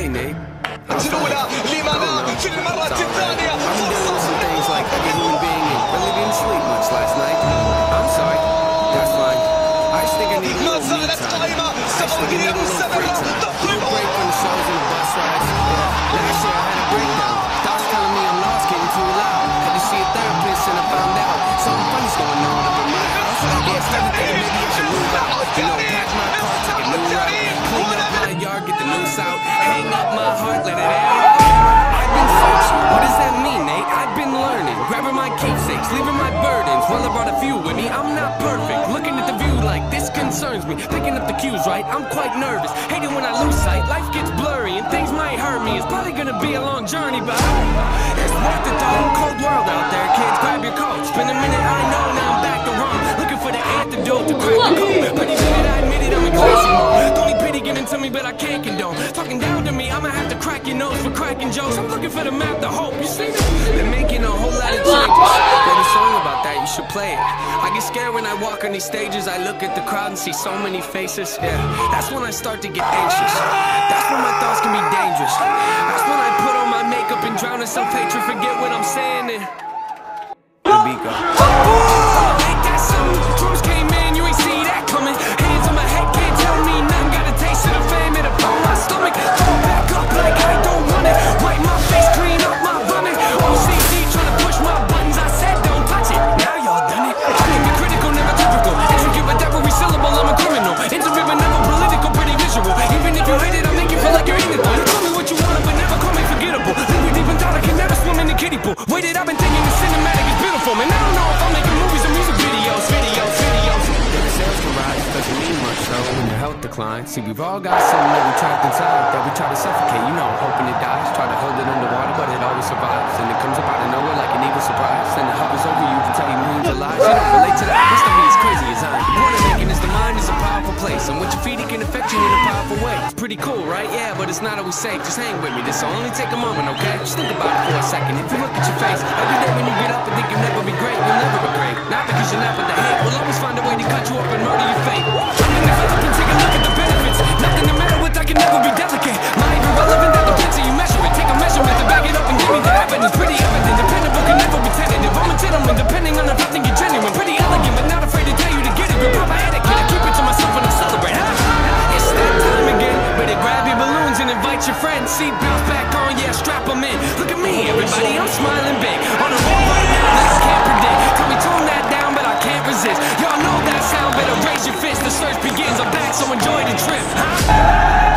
say, Nate? الأولى لماذا في المرة الثانية some things like a human being and really didn't sleep much last night. I'm sorry. That's fine. I just think I need a ما little me زالت time. قائمة I just think I سبعية need a little free مستمرة time. A تقرب little break from the shows and the bus rides. Last year I had a breakdown. Thoughts telling me I'm lost, getting too loud. Had to see a therapist and I found out something funny's going on up in my house. Yeah, it's everything. Maybe I should move out. You know, pack my car, take a new route. Clean up my yard, get the noose out. Hang up my heart, let it air out. I've been searching. What does that mean, Nate? I've been learning. Grabbing my keepsakes, leaving my burdens. Well, I brought a few with me. I'm not perfect. Looking at the view like this concerns me. Picking up the cues, right? I'm quite nervous. Hating when I lose sight. Life gets blurry and things might hurt me. It's probably gonna be a long journey, but it's worth it though. Cold world out there, kids. Grab your coat. Spend a minute, I know now I'm back to Rome. Looking for the antidote to crack the code. Pretty minute, I admit it, I'm in classy mode. Don't need pity given to me, but I can't condone. Talking down to me, I'ma have to crack your nose for cracking jokes. I'm looking for the map, the hope. You see this? They're making a whole lot of changes. Wrote a song about that, you should play it. I get scared when I walk on these stages. I look at the crowd and see so many faces. Yeah, that's when I start to get anxious. That's when my thoughts can be dangerous. That's when I put on my makeup and drown in self-hatred. Forget what I'm saying and the beat go. Ain't that something? Drums came in, you ain't see that coming. Hands on my head, can't tell me nothing. Got a taste of the fame, it'll blow my stomach. Throw back up like I don't want it. Wipe my face, clean up my vomit. OCD trying to push my buttons. I said don't touch it. Now y'all done it. I can be critical, never typical. Intricate with every syllable, I'm a criminal. Intimate but never political, pretty visual. Even if you hate it, I'll make you feel like you're in it. Call me what you want, but never call me forgettable. Liquid deep in thought, I can never swim in the kiddie pool. Waited, I've been thinking the cinematic is beautiful. Man, I don't know if I'm making movies or music videos. The sales can rise, doesn't mean much though when your health declines. See, we've all got something that we trapped inside that we try to suffocate, you know, hoping it dies. Try to hold it underwater, but it always survives. And it comes up out of nowhere like an evil surprise. Then it hovers over you to tell you millions of lies. You don't relate to that, this don't be as crazy as I am. The point I'm making is the mind is a powerful place, and what you feed it can affect you in a powerful way. It's pretty cool, right? Yeah, but it's not always safe. Just hang with me, this'll only take a moment, okay? Just think about it for a second. If you look at your face every day when you get up and think you'll never be great, you'll never be great. Not because you're not with the hate, we'll always find a way to cut you up and murder your fate. I can never look and take a look at the benefits. Nothing to matter with, I can never be delicate. Life irrelevant, that depends how you measure it. Take a measurement to back it up and give me the evidence. Pretty evident, dependable, can never be tentative. I'm a gentleman, depending on if I think you're genuine. Pretty elegant, but not afraid to tell you to get it. With proper etiquette, I keep it to myself when I celebrate. It's that time again, better grab your balloons and invite your friends. Seat belts back on, yeah, strap them in. Look at me, everybody, I'm smiling big. On a roll right now that I can't predict. Tell me tone that down, but I can't resist. Y'all know that sound, better raise your fist. The search begins, I'm back, so enjoy the trip.